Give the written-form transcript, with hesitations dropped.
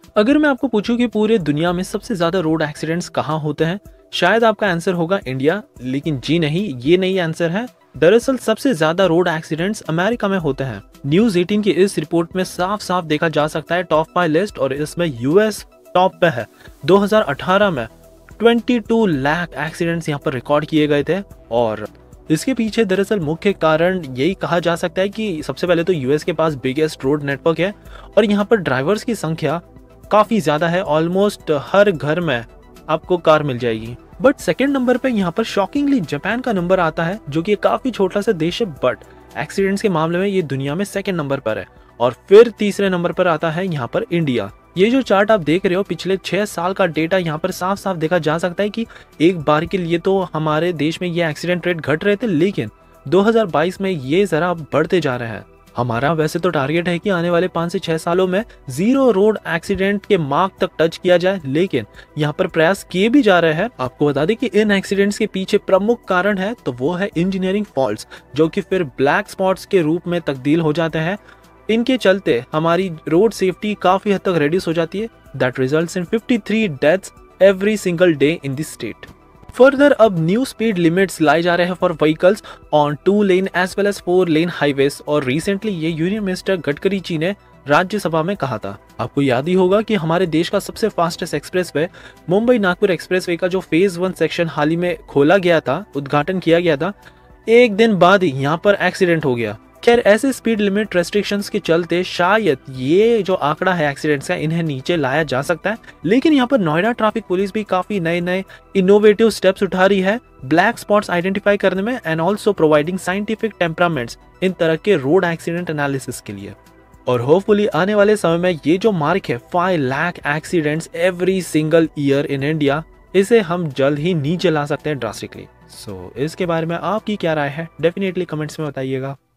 अगर मैं आपको पूछूं कि पूरे दुनिया में सबसे ज्यादा रोड एक्सीडेंट्स कहाँ होते हैं, शायद आपका आंसर होगा इंडिया, लेकिन जी नहीं, ये नहीं आंसर है। दरअसल सबसे ज्यादा रोड एक्सीडेंट्स अमेरिका में होते हैं। न्यूज 18 की इस रिपोर्ट में साफ साफ देखा जा सकता है टॉप 5 लिस्ट, और इसमें यूएस टॉप पे है। 2018 में 22 लाख एक्सीडेंट्स यहाँ पर रिकॉर्ड किए गए थे, और इसके पीछे दरअसल मुख्य कारण यही कहा जा सकता है कि सबसे पहले तो यूएस के पास बिगेस्ट रोड नेटवर्क है, और यहाँ पर ड्राइवर्स की संख्या काफी ज्यादा है। ऑलमोस्ट हर घर में आपको कार मिल जाएगी। बट सेकंड नंबर पे यहाँ पर शॉकिंगली जापान का नंबर आता है, जो कि काफी छोटा सा देश है, बट एक्सीडेंट्स के मामले में ये दुनिया में सेकंड नंबर पर है। और फिर तीसरे नंबर पर आता है यहाँ पर इंडिया। ये जो चार्ट आप देख रहे हो, पिछले 6 साल का डेटा यहाँ पर साफ साफ देखा जा सकता है कि एक बार के लिए तो हमारे देश में ये एक्सीडेंट रेट घट रहे थे, लेकिन 2022 में ये जरा बढ़ते जा रहे हैं। हमारा वैसे तो टारगेट है कि आने वाले 5 से 6 सालों में 0 रोड एक्सीडेंट के मार्क तक टच किया जाए, लेकिन यहाँ पर प्रयास किए भी जा रहे हैं। आपको बता दें कि इन एक्सीडेंट्स के पीछे प्रमुख कारण है तो वो है इंजीनियरिंग फॉल्ट्स, जो कि फिर ब्लैक स्पॉट्स के रूप में तब्दील हो जाते हैं। इनके चलते हमारी रोड सेफ्टी काफी हद तक रिड्यूस हो जाती है। That results in 53 deaths every single day in this state. Further अब न्यू स्पीड लिमिट्स लाए जा रहे हैं for vehicles on 2 lane as well as 4 lane highways, और रिसेंटली ये यूनियन मिनिस्टर गडकरी जी ने राज्यसभा में कहा था। आपको याद ही होगा कि हमारे देश का सबसे fastest expressway Mumbai Nagpur expressway का जो फेज 1 सेक्शन हाल ही में खोला गया था, उद्घाटन किया गया था, एक दिन बाद ही यहाँ पर एक्सीडेंट हो गया। खैर, ऐसे स्पीड लिमिट रेस्ट्रिक्शंस के चलते शायद ये जो आंकड़ा है एक्सीडेंट्स का, इन्हें नीचे लाया जा सकता है। लेकिन यहाँ पर नोएडा ट्रैफिक पुलिस भी काफी नए नए इनोवेटिव स्टेप्स उठा रही है ब्लैक स्पॉट्स आइडेंटिफाई करने में, and also providing scientific temperaments इन तरह के रोड एक्सीडेंट एनालिसिस के लिए। और होपफुली आने वाले समय में ये जो मार्क है 5 lakh accidents every single year in India, इसे हम जल्द ही नीचे ला सकते हैं ड्रास्टिकली। सो इसके बारे में आपकी क्या राय है, डेफिनेटली कमेंट्स में बताइएगा।